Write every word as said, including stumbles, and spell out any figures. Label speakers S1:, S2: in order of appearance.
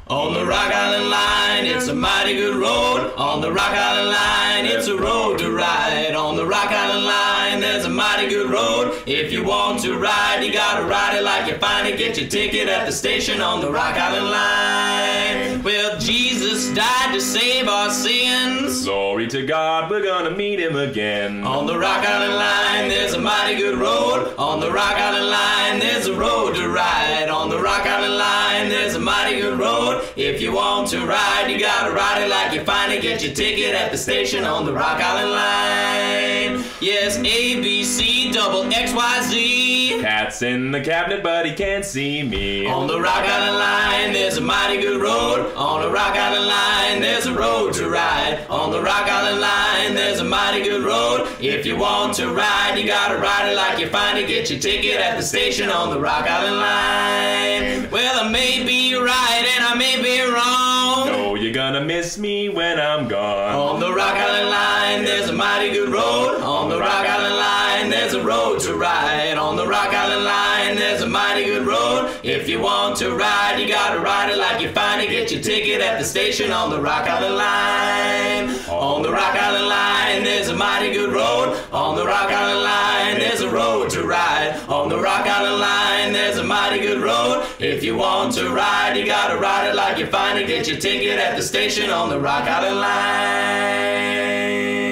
S1: On the Rock Island Line, it's a mighty good road. On the Rock Island Line, it's a road to ride. On the Rock Island Line, there's a mighty good road. If you want to ride, you gotta ride it like you find it. Get your ticket at the station on the Rock Island Line. Well, Jesus died to save our sins.
S2: Glory to God, we're gonna meet him again.
S1: On the Rock Island Line, there's a mighty good road. On the Rock Island Line, there's a road to ride. On the Rock Island Line, there's a mighty good road. If you want to ride, you gotta ride it like you find it. Get your ticket at the station on the Rock Island Line. Yes, A, B, C, double X, Y, Z.
S2: Cat's in the cabinet, but he can't see me.
S1: On the Rock Island Line, there's a mighty good road. On the Rock Island Line, there's a road to ride. On the Rock Island Line, there's a mighty good road. If you want to ride, you gotta ride it like you find it. Get your ticket at the station on the Rock Island Line. Well, I may be right and I may be wrong.
S2: No, you're gonna miss me when I'm gone.
S1: On the Rock Island Line, there's a mighty good road. On the Rock Island Line, there's a road to ride. On the Rock Island Line, there's a mighty good road. If you want to ride, you gotta ride it like you find it. Get your ticket at the station on the Rock Island Line. On the Rock Island Line, there's a mighty good road. On the Rock Island Line, there's a road to ride. On the Rock Island Line, there's a mighty good road. If you want to ride, you gotta ride it like you find it. Get your ticket at the station on the Rock Island Line.